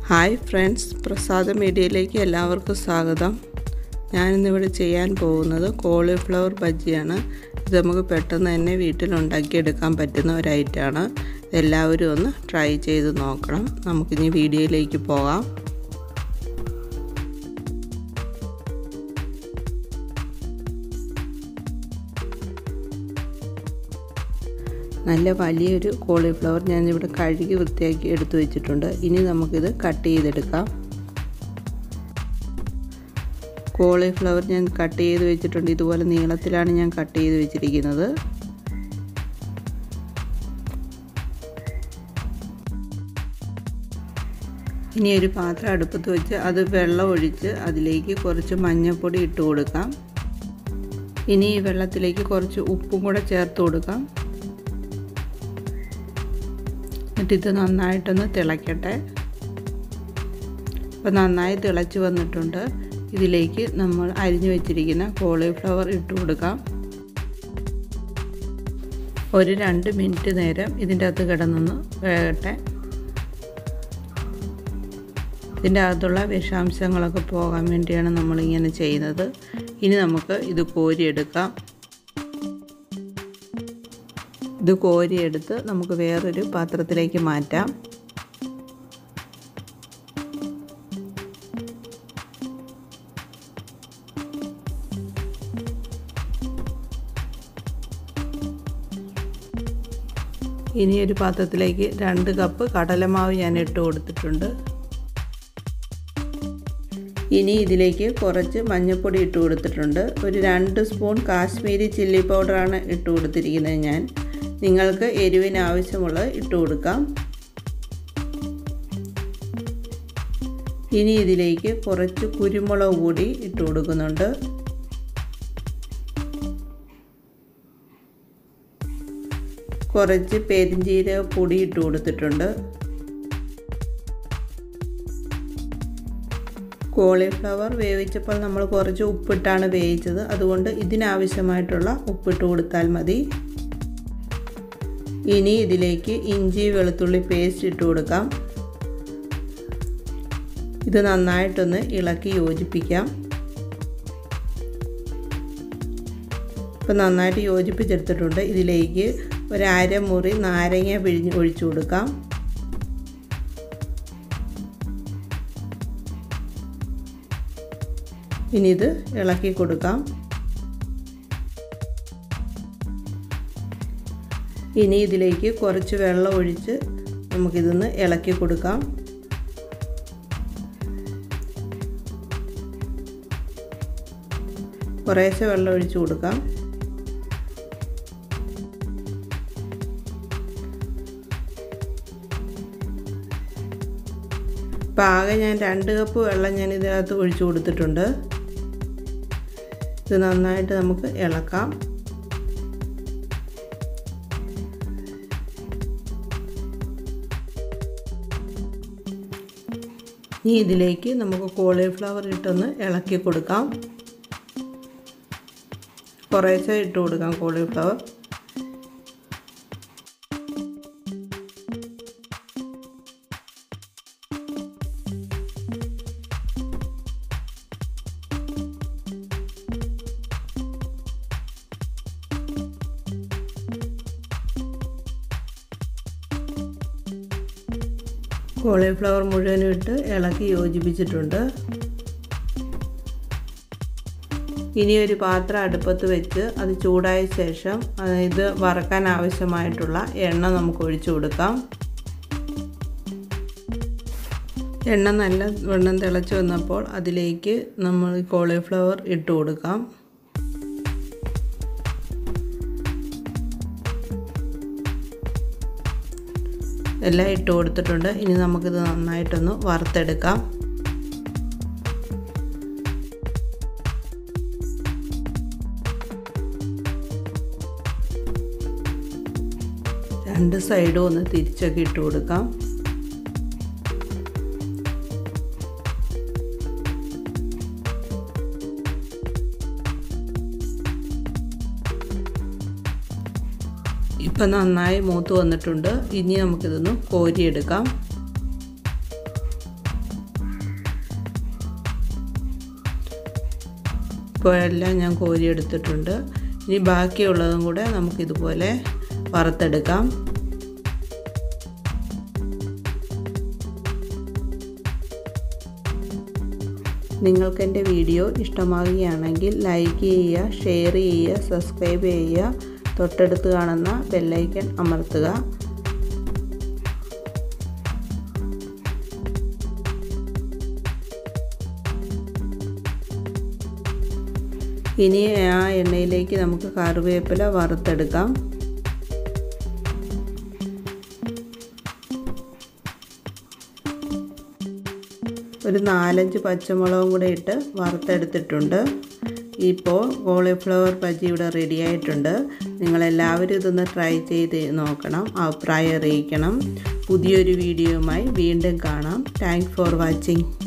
Hi friends, പ്രസാദം മീഡിയയിലേക്ക് എല്ലാവർക്കും സ്വാഗതം. ഞാനിന്നിവിടെ ചെയ്യാൻ പോകുന്നത് കോളിഫ്ലവർ ബജിയാണ്. ഇത് നമുക്ക് പെട്ടെന്ന് തന്നെ വീട്ടിലുണ്ടാക്കിയെടുക്കാൻ പറ്റുന്ന ഒരു ഐറ്റമാണ്. എല്ലാവരും ഒന്ന് ട്രൈ ചെയ്ത് നോക്കണം. നമുക്കിനി വീഡിയോയിലേക്ക് പോകാം. നല്ല വലിയൊരു കോളിഫ്ലവർ ഞാനിവിടെ കഴുകി വൃത്തിയാക്കി എടുത്തു വെച്ചിട്ടുണ്ട്. ഇനി നമുക്കിത് കട്ട് ചെയ്തെടുക്കാം. കോളിഫ്ലവർ ഞാൻ കട്ട് ചെയ്ത് വെച്ചിട്ടുണ്ട്. ഇതുപോലെ നീളത്തിലാണ് ഞാൻ കട്ട് ചെയ്ത് വെച്ചിരിക്കുന്നത്. ഇനി ഒരു പാത്രം അടുപ്പത്ത് വെച്ച് അത് വെള്ളം ഒഴിച്ച് അതിലേക്ക് കുറച്ച് മഞ്ഞൾപ്പൊടി ഇട്ട് കൊടുക്കാം. ഇനി ഈ വെള്ളത്തിലേക്ക് കുറച്ച് ഉപ്പും കൂടെ ചേർത്ത് കൊടുക്കാം. എന്നിട്ടിത് നന്നായിട്ടൊന്ന് തിളയ്ക്കട്ടെ. അപ്പോൾ നന്നായി തിളച്ച് വന്നിട്ടുണ്ട്. ഇതിലേക്ക് നമ്മൾ അരിഞ്ഞു വെച്ചിരിക്കുന്ന കോളിഫ്ലവർ ഇട്ട് കൊടുക്കാം. ഒരു 2 മിനിറ്റ് നേരം ഇതിൻ്റെ അകത്ത് കിടന്നൊന്ന് വേകട്ടെ. ഇതിൻ്റെ അകത്തുള്ള വിഷാംശങ്ങളൊക്കെ പോകാൻ വേണ്ടിയാണ് നമ്മളിങ്ങനെ ചെയ്യുന്നത്. ഇനി നമുക്ക് ഇത് കോരിയെടുക്കാം. ഇത് കോരിയെടുത്ത് നമുക്ക് വേറൊരു പാത്രത്തിലേക്ക് മാറ്റാം. ഇനി ഒരു പാത്രത്തിലേക്ക് 2 കപ്പ് കടലമാവ് ഞാൻ ഇട്ട് കൊടുത്തിട്ടുണ്ട്. ഇനി ഇതിലേക്ക് കുറച്ച് മഞ്ഞൾപ്പൊടി ഇട്ട് കൊടുത്തിട്ടുണ്ട്. ഒരു 2 സ്പൂൺ കാശ്മീരി ചില്ലി പൗഡറാണ് ഇട്ട് കൊടുത്തിരിക്കുന്നത് ഞാൻ. നിങ്ങൾക്ക് എരിവിന് ആവശ്യമുള്ളത് ഇട്ട് കൊടുക്കാം. ഇനി ഇതിലേക്ക് കുറച്ച് കുരുമുളക് കൂടി ഇട്ട് കൊടുക്കുന്നുണ്ട്. കുറച്ച് പെരിഞ്ജീരക പൊടി ഇട്ട് കൊടുത്തിട്ടുണ്ട്. കോളിഫ്ലവർ വേവിച്ചപ്പോൾ നമ്മൾ കുറച്ച് ഉപ്പിട്ടാണ് വേവിച്ചത്. അതുകൊണ്ട് ഇതിനാവശ്യമായിട്ടുള്ള ഉപ്പിട്ട് കൊടുത്താൽ മതി. ഇനി ഇതിലേക്ക് ഇഞ്ചി വെളുത്തുള്ളി പേസ്റ്റ് ഇട്ട് കൊടുക്കാം. ഇത് നന്നായിട്ടൊന്ന് ഇളക്കി യോജിപ്പിക്കാം. ഇപ്പം നന്നായിട്ട് യോജിപ്പിച്ചെടുത്തിട്ടുണ്ട്. ഇതിലേക്ക് ഒരു അരമുറി നാരങ്ങ പിഴിഞ്ഞ് ഒഴിച്ചു കൊടുക്കാം. ഇനി ഇത് ഇളക്കി കൊടുക്കാം. ഇനി ഇതിലേക്ക് കുറച്ച് വെള്ളം ഒഴിച്ച് നമുക്കിതൊന്ന് ഇളക്കി കൊടുക്കാം. കുറേശ്ശെ വെള്ളം ഒഴിച്ച് കൊടുക്കാം. ഇപ്പം ആകെ ഞാൻ 2 കപ്പ് വെള്ളം ഞാൻ ഇതിനകത്ത് ഒഴിച്ചു കൊടുത്തിട്ടുണ്ട്. ഇത് നന്നായിട്ട് നമുക്ക് ഇളക്കാം. ഇനി ഇതിലേക്ക് നമുക്ക് കോളിഫ്ലവർ ഇട്ടൊന്ന് ഇളക്കി കൊടുക്കാം. കുറേശ്ശെ ഇട്ട് കൊടുക്കാം കോളിഫ്ലവർ. കോളിഫ്ലവർ മുഴുവനും ഇട്ട് ഇളക്കി യോജിപ്പിച്ചിട്ടുണ്ട്. ഇനി ഒരു പാത്രം അടുപ്പത്ത് വെച്ച് അത് ചൂടായ ശേഷം ഇത് വറക്കാൻ ആവശ്യമായിട്ടുള്ള എണ്ണ നമുക്ക് ഒഴിച്ചു കൊടുക്കാം. എണ്ണ നല്ല വെള്ളം തിളച്ച് വന്നപ്പോൾ അതിലേക്ക് നമ്മൾ കോളിഫ്ലവർ ഇട്ട് കൊടുക്കാം. എല്ലാം ഇട്ട് കൊടുത്തിട്ടുണ്ട്. ഇനി നമുക്കിത് നന്നായിട്ടൊന്ന് വറുത്തെടുക്കാം. രണ്ട് സൈഡും ഒന്ന് തിരിച്ചൊക്കെ ഇട്ട് കൊടുക്കാം. ഇപ്പം നന്നായി മൂത്ത് വന്നിട്ടുണ്ട്. ഇനി നമുക്കിതൊന്ന് കോരിയെടുക്കാം. എല്ലാം ഞാൻ കോരിയെടുത്തിട്ടുണ്ട്. ഇനി ബാക്കിയുള്ളതും കൂടെ നമുക്കിതുപോലെ വറുത്തെടുക്കാം. നിങ്ങൾക്ക് എൻ്റെ വീഡിയോ ഇഷ്ടമാവുകയാണെങ്കിൽ ലൈക്ക് ചെയ്യുക, ഷെയർ ചെയ്യുക, സബ്സ്ക്രൈബ് ചെയ്യുക, തൊട്ടടുത്ത് കാണുന്ന ബെല്ലൈക്കൺ അമർത്തുക. ഇനി ആ എണ്ണയിലേക്ക് നമുക്ക് കറിവേപ്പില വറുത്തെടുക്കാം. ഒരു 4-5 പച്ചമുളകും കൂടെ ഇട്ട് വറുത്തെടുത്തിട്ടുണ്ട്. ഇപ്പോൾ കോളിഫ്ലവർ ബജി ഇവിടെ റെഡി ആയിട്ടുണ്ട്. നിങ്ങളെല്ലാവരും ഇതൊന്ന് ട്രൈ ചെയ്ത് നോക്കണം, അഭിപ്രായം അറിയിക്കണം. പുതിയൊരു വീഡിയോയുമായി വീണ്ടും കാണാം. Thanks for watching.